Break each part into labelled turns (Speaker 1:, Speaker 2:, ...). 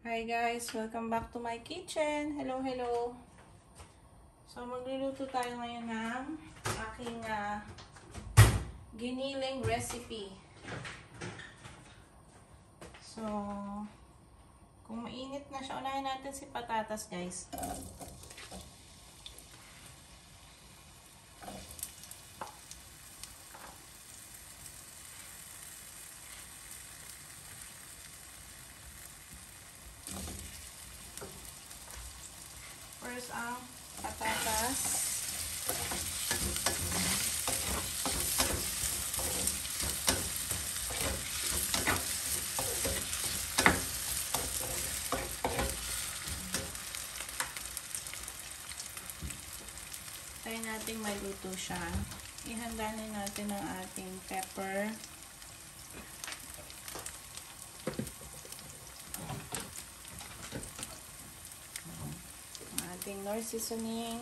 Speaker 1: Hi guys, welcome back to my kitchen. Hello, hello. So magluluto tayo ngayon ng aking giniling recipe. So kung mainit na siya, unahin natin si patatas guys. First ang patatas. Tayo natin maluto siya. Ihanda na natin ang ating pepper. Ating Knorr seasoning.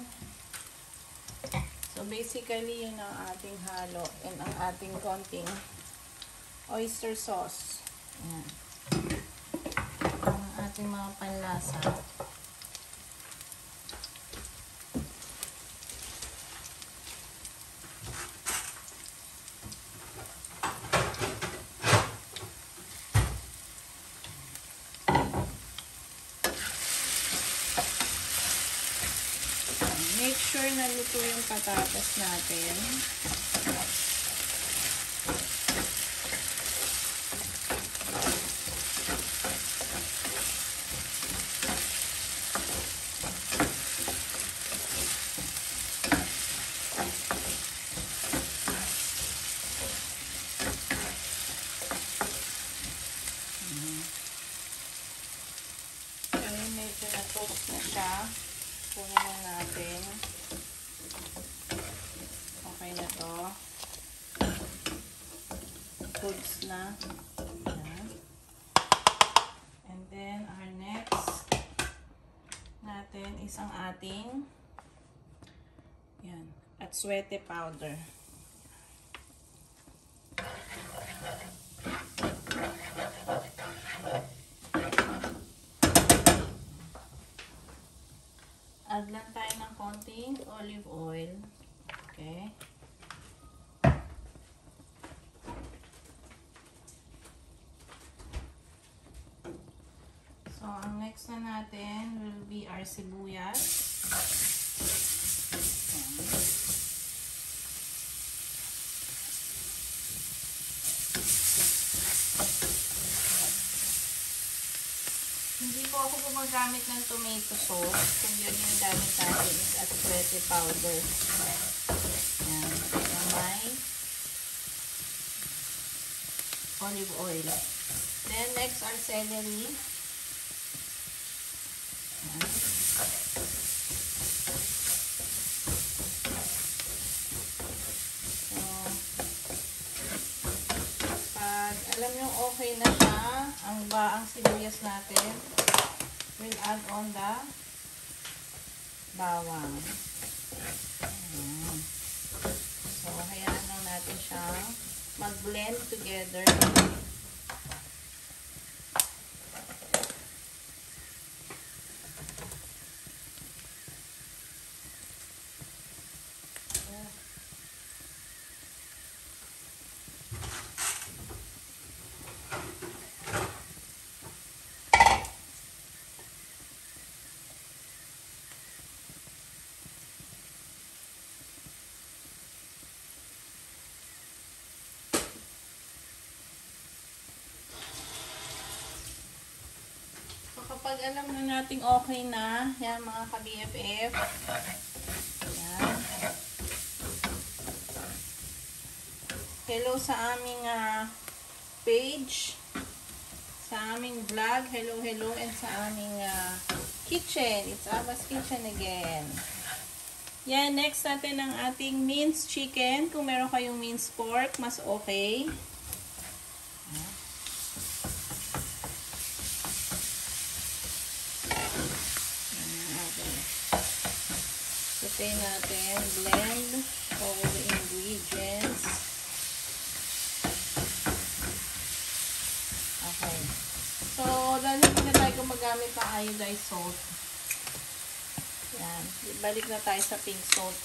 Speaker 1: So basically yun ang ating halo and ang ating konting oyster sauce. Ayan. Ang ating mga panlasa. Make sure na luto yung patatas natin. Kaya medyo na-toast na siya. Kunin na natin. Okay na to. Goods na. Ayan. And then, our next natin is ang ating yan, atswete powder. Add lang tayo ng konting olive oil. Okay. So, ang next na natin will be our sibuyas. Hindi po ako gumagamit ng tomato sauce. Kung yun yung gamit natin is atswete powder. Ayan. May olive oil. Then, next our celery. Ayan. So, pag alam nyo okay na siya, ang baang sibuyas natin, we'll add on the bawang. Ayan. So, hayaan lang natin siya mag-blend together. Kapag alam na nating okay na, yan mga ka-BFF, yan. Hello sa aming page, sa aming vlog, hello, hello, and sa aming kitchen, it's Abba's Kitchen again. Yan, next natin ang ating minced chicken. Kung meron kayong minced pork, mas okay. Saute natin, blend all the ingredients. Okay. So, dahil nilagay gumagamit ng iodized salt. Yan. Balik na tayo sa pink salt.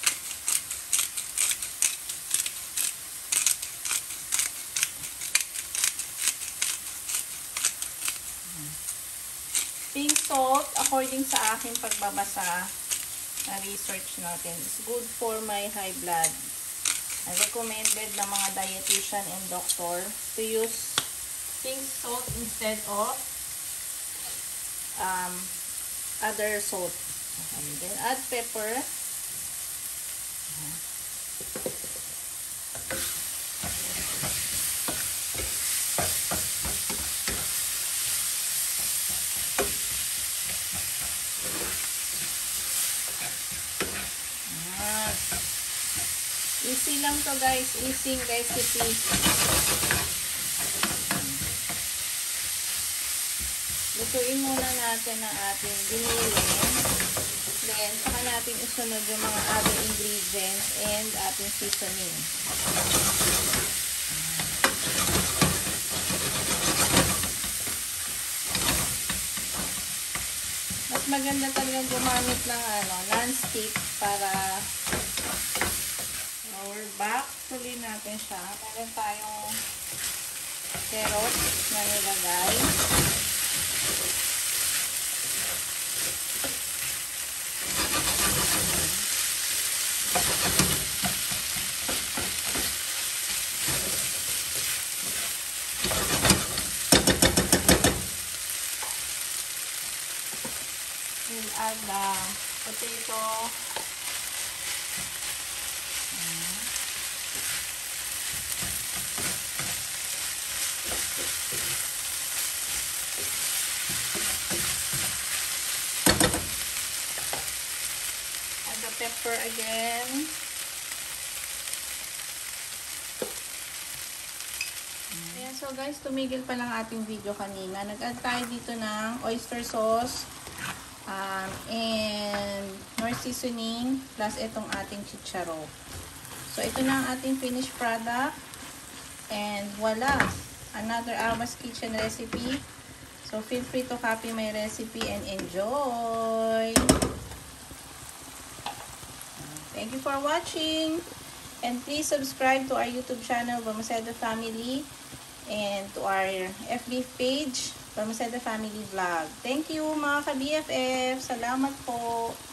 Speaker 1: Pink salt, according sa aking pagbabasa na research natin, is good for my high blood. Recommended ng mga dietitian and doctor to use pink salt instead of other salt. Okay, then add pepper. Easy lang to guys, easy recipe. Lutuin muna natin ang ating binili. Then, saka natin isunod yung mga other ingredients and ating seasoning. Mas maganda talaga gumamit ng non-stick para lower back. Tuloy natin siya. Meron tayong carrots na nilagay. We'll add the potato. Add the pepper again. Ayan, so guys, tumigil pa lang ating video kanina. Nag-add tayo dito ng oyster sauce. And nor seasoning plus itong ating chicharo. So ito na ang ating finished product, and voila, another Alma's Kitchen recipe. So feel free to copy my recipe and enjoy. Thank you for watching, and please subscribe to our YouTube channel, Balmaceda Family, and to our FB page, Balmaceda Family Vlog. Thank you mga ka-BFF. Salamat po.